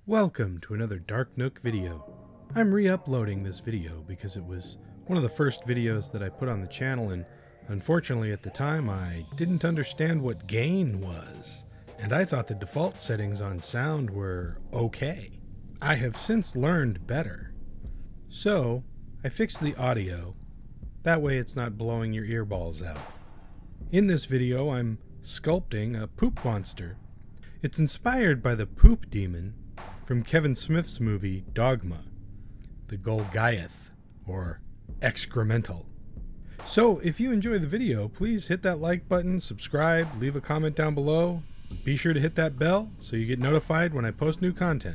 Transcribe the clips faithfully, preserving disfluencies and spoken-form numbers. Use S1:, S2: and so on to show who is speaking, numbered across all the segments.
S1: Welcome to another Dark Nook video. I'm re-uploading this video because it was one of the first videos that I put on the channel, and unfortunately at the time I didn't understand what gain was, and I thought the default settings on sound were okay. I have since learned better. So I fixed the audio, that way it's not blowing your earballs out. In this video I'm sculpting a poop monster. It's inspired by the poop demon from Kevin Smith's movie Dogma, the 𝐂𝐤𝐤𝐿, or excremental. So if you enjoy the video, please hit that like button, subscribe, leave a comment down below. Be sure to hit that bell so you get notified when I post new content.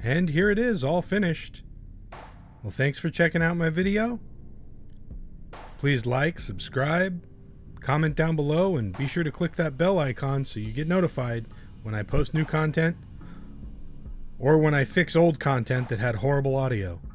S1: And here it is, all finished. Well, thanks for checking out my video. Please like, subscribe, comment down below, and be sure to click that bell icon so you get notified when I post new content or when I fix old content that had horrible audio.